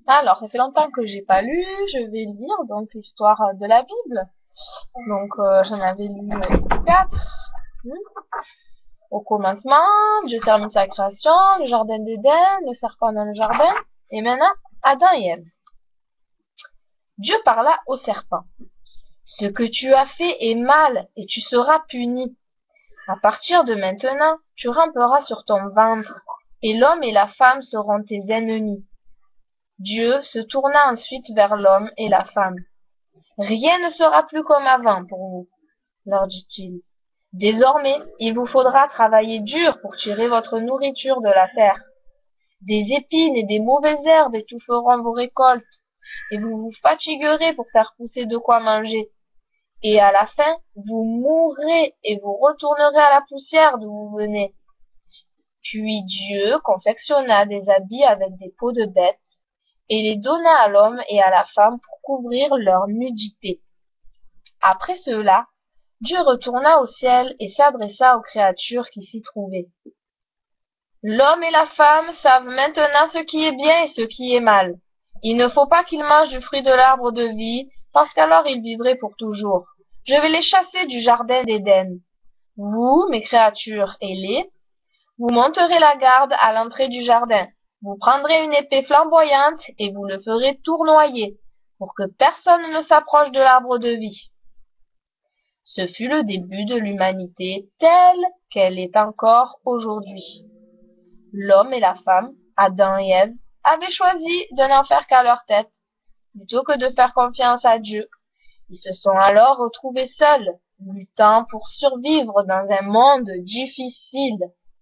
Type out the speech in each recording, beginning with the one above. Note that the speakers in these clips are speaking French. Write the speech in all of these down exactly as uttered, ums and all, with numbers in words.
Alors, ça fait longtemps que j'ai pas lu, je vais lire donc l'histoire de la Bible. Donc, euh, j'en avais lu euh, quatre. Hmm. Au commencement, Dieu termine sa création, le jardin d'Éden, le serpent dans le jardin, et maintenant, Adam et Ève. Dieu parla au serpent. Ce que tu as fait est mal, et tu seras puni. À partir de maintenant, tu ramperas sur ton ventre, et l'homme et la femme seront tes ennemis. Dieu se tourna ensuite vers l'homme et la femme. Rien ne sera plus comme avant pour vous, leur dit-il. Désormais, il vous faudra travailler dur pour tirer votre nourriture de la terre. Des épines et des mauvaises herbes étoufferont vos récoltes, et vous vous fatiguerez pour faire pousser de quoi manger. Et à la fin, vous mourrez et vous retournerez à la poussière d'où vous venez. Puis Dieu confectionna des habits avec des peaux de bêtes, et les donna à l'homme et à la femme pour couvrir leur nudité. Après cela, Dieu retourna au ciel et s'adressa aux créatures qui s'y trouvaient. L'homme et la femme savent maintenant ce qui est bien et ce qui est mal. Il ne faut pas qu'ils mangent du fruit de l'arbre de vie, parce qu'alors ils vivraient pour toujours. Je vais les chasser du jardin d'Éden. Vous, mes créatures ailées, vous monterez la garde à l'entrée du jardin. Vous prendrez une épée flamboyante et vous le ferez tournoyer, pour que personne ne s'approche de l'arbre de vie. Ce fut le début de l'humanité telle qu'elle est encore aujourd'hui. L'homme et la femme, Adam et Ève, avaient choisi de n'en faire qu'à leur tête, plutôt que de faire confiance à Dieu. Ils se sont alors retrouvés seuls, luttant pour survivre dans un monde difficile.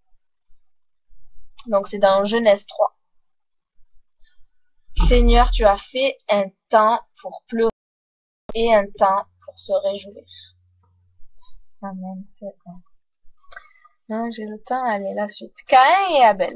Donc c'est dans Genèse trois. Seigneur, tu as fait un temps pour pleurer et un temps pour se réjouir. Amen. C'est bon. Non, j'ai le temps, allez, la suite. Caïn et Abel.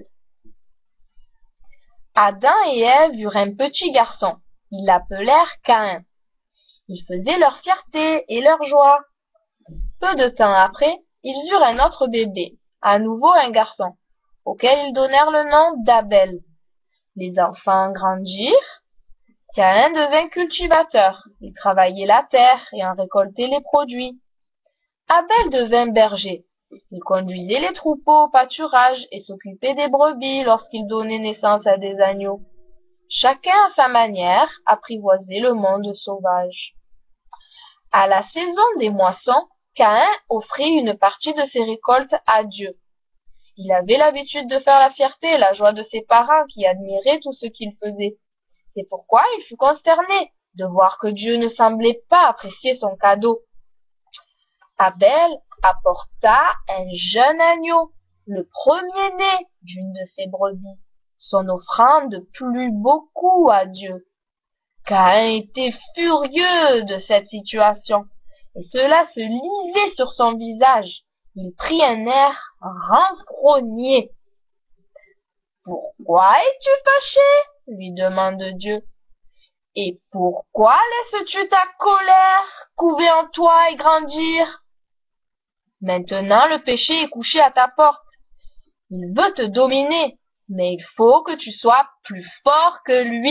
Adam et Ève eurent un petit garçon. Ils l'appelèrent Caïn. Il faisait leur fierté et leur joie. Peu de temps après, ils eurent un autre bébé, à nouveau un garçon, auquel ils donnèrent le nom d'Abel. Les enfants grandirent. Caïn devint cultivateur. Il travaillait la terre et en récoltait les produits. Abel devint berger. Il conduisait les troupeaux au pâturage et s'occupait des brebis lorsqu'il donnait naissance à des agneaux. Chacun à sa manière apprivoisait le monde sauvage. À la saison des moissons, Caïn offrit une partie de ses récoltes à Dieu. Il avait l'habitude de faire la fierté et la joie de ses parents qui admiraient tout ce qu'il faisait. C'est pourquoi il fut consterné de voir que Dieu ne semblait pas apprécier son cadeau. Abel apporta un jeune agneau, le premier-né d'une de ses brebis. Son offrande plut beaucoup à Dieu. Caïn était furieux de cette situation, et cela se lisait sur son visage. Il prit un air renfrogné. « Pourquoi es-tu fâché ?» lui demande Dieu. « Et pourquoi laisses-tu ta colère couver en toi et grandir ? Maintenant le péché est couché à ta porte. Il veut te dominer, mais il faut que tu sois plus fort que lui. »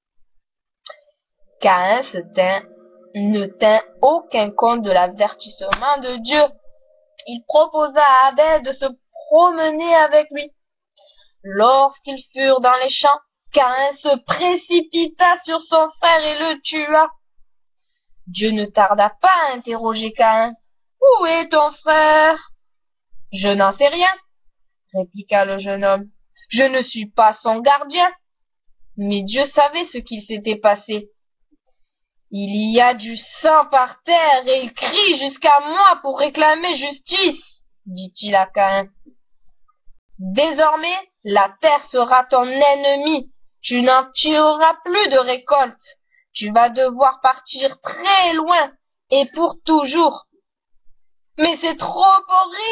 Caïn se tint, ne tint aucun compte de l'avertissement de Dieu. Il proposa à Abel de se promener avec lui. Lorsqu'ils furent dans les champs, Caïn se précipita sur son frère et le tua. Dieu ne tarda pas à interroger Caïn. « Où est ton frère ?»« Je n'en sais rien, » répliqua le jeune homme. « Je ne suis pas son gardien. » Mais Dieu savait ce qu'il s'était passé. « Il y a du sang par terre et il crie jusqu'à moi pour réclamer justice, » dit-il à Caïn. « Désormais, la terre sera ton ennemi. Tu n'en tireras plus de récolte. Tu vas devoir partir très loin et pour toujours. »« Mais c'est trop horrible !»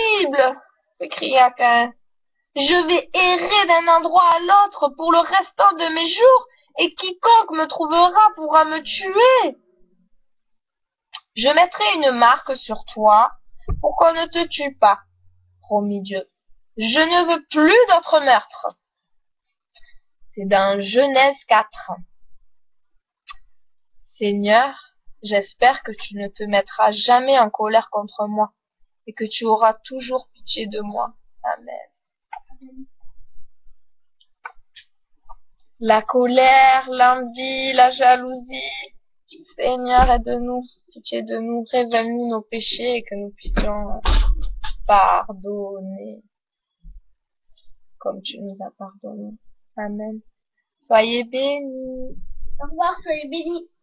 s'écria Caïn. « Je vais errer d'un endroit à l'autre pour le restant de mes jours, et quiconque me trouvera pourra me tuer. Je mettrai une marque sur toi pour qu'on ne te tue pas, promit Dieu. Je ne veux plus d'autres meurtres. » C'est dans Genèse quatre. Seigneur, j'espère que tu ne te mettras jamais en colère contre moi et que tu auras toujours pitié de moi. Amen. La colère, l'envie, la jalousie. Seigneur, aide-nous, pitié de nous, révèle-nous nos péchés et que nous puissions pardonner comme tu nous as pardonné. Amen. Soyez bénis. Au revoir, soyez bénis.